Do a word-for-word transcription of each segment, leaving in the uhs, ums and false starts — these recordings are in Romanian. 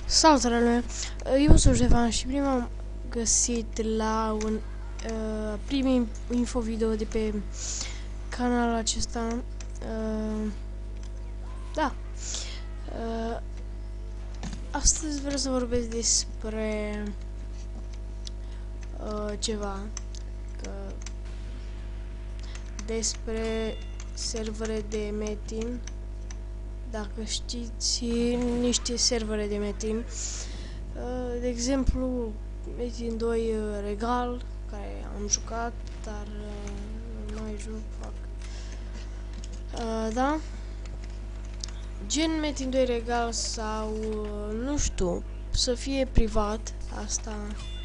Salutare lume! Eu sunt Ștefan și prima am găsit la un uh, prim info video de pe canalul acesta. Uh, da. Uh, astăzi vreau să vorbesc despre uh, ceva. Că, despre servere de Metin. Dacă știți niște servere de Metin, de exemplu Metin doi Regal, care am jucat, dar nu mai joc, fac. Da? Gen Metin doi Regal sau, nu știu, să fie privat, asta.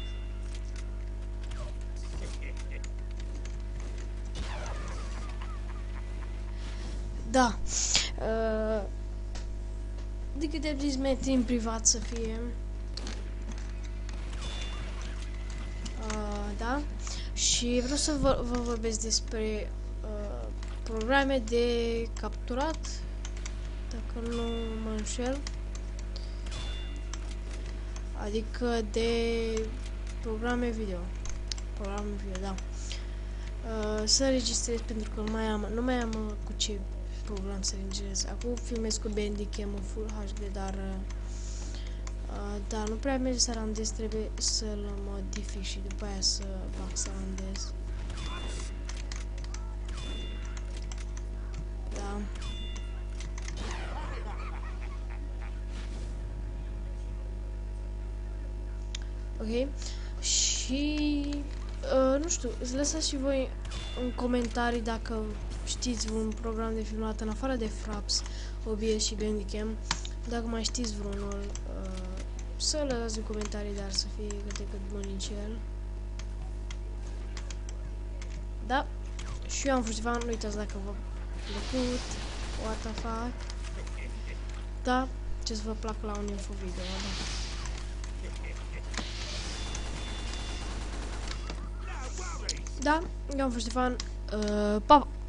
Da. Uh, de câte am zis, Metin privat să fie. Uh, da. Și vreau să vă, vă vorbesc despre uh, programe de capturat, dacă nu mă înșel. Adică de programe video. Programe video, da. Uh, să registrez pentru că nu mai am, nu mai am uh, cu ce program să registrez. Acum filmez cu Bandicam Full H D, dar uh, da, nu prea merge să randez, trebuie să-l modific și după aia să fac să randez. Da. Ok. Și uh, nu știu, îți lăsați și voi în comentarii dacă știți un program de filmat în afară de Fraps, O B S și Bandicam. Dacă mai știți vreunul, uh, să lăsați în comentarii, dar să fie câte cât bunicel. Da, și eu am fost ceva, nu uitați dacă v-a plăcut, what the fuck. Da, ce să vă placă la un info video, da. Da, eu am fost Ștefan, uh, pa, pa!